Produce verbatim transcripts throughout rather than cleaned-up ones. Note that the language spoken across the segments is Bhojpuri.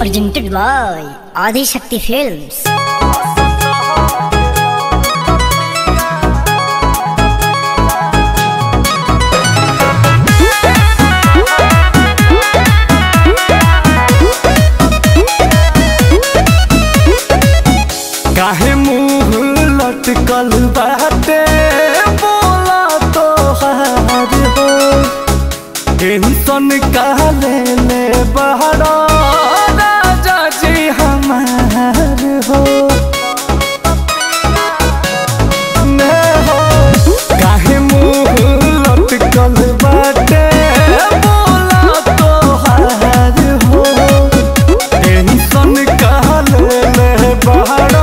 presented by Adi Shakti Films. काहे मुँह लटकल बाटे बोला तो हार हो टेंशन काले ले बहरा राजा जी हमार हो ने हो काहे मुँह लटकल बाटे बोला तो हार हो टेंशन काले ले बहरा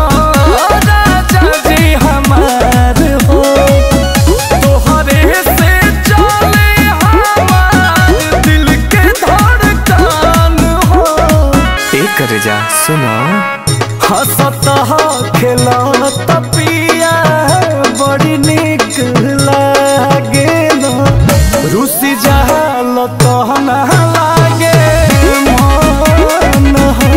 कर जा सुनो हंसता खेलता पिया बड़ी निक लागेल रुसी जहाल तो ना लागे मन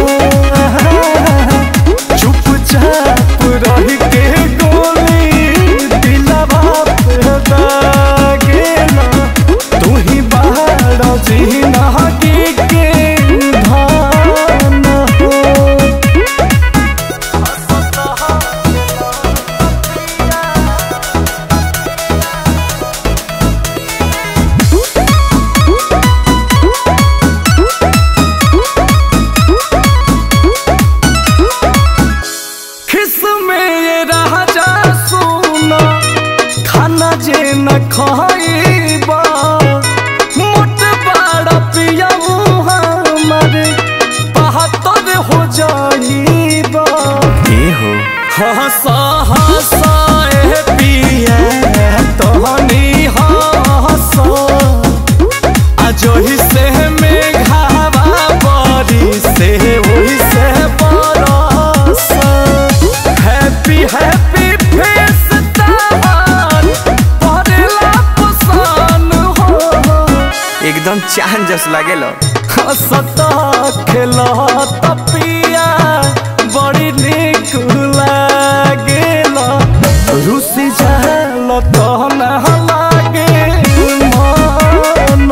चुपचाप रही के गोली दिलवा पे दागेल तू ही बाहर जी नहकी के जे न खाइबा मोट बड़ा पिया हमारे बहत्तर हो जाइबा ये हो हंसा हंसा ए पिया तोहनी हंसा अजोही से मेघावा बरी से वही से बरस हैप्पी हैप्पी एकदम चांद जस लागेलो हंसता खेलता पिया बड़ी निक लागेलो रुसी जाल तो ना लागे मन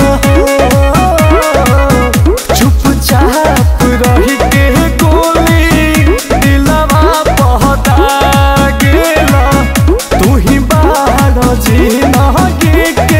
चुपचाप रही के गोली दिलवा पहता गेला तू ही बाहर जी नहगे के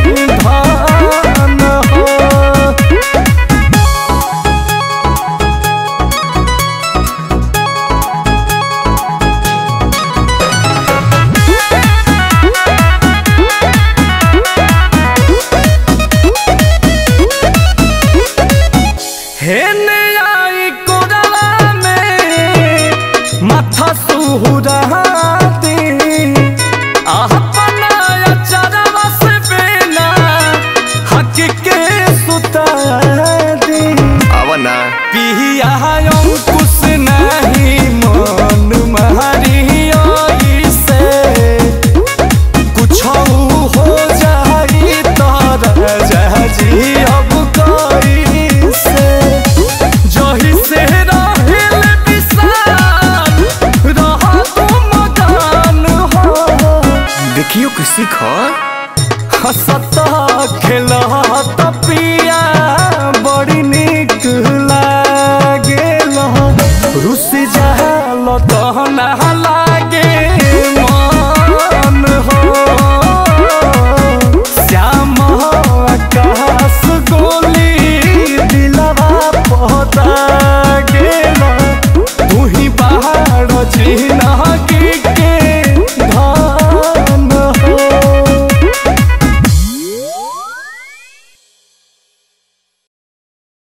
हेने आई कोरला में माथा सुहुरा दे अपना चरवा से बेना हक के सुता दे आवना पिया अंकुश नहीं मन मारी आई से कुछ हो जाई तो राजा जी अब कोई देखियो कि सीख हंसता खेलता पिया बड़ी निक लागेल रुसी जाल तो ना लागे मन हो श्याम आकाश गोली दिलवा पहत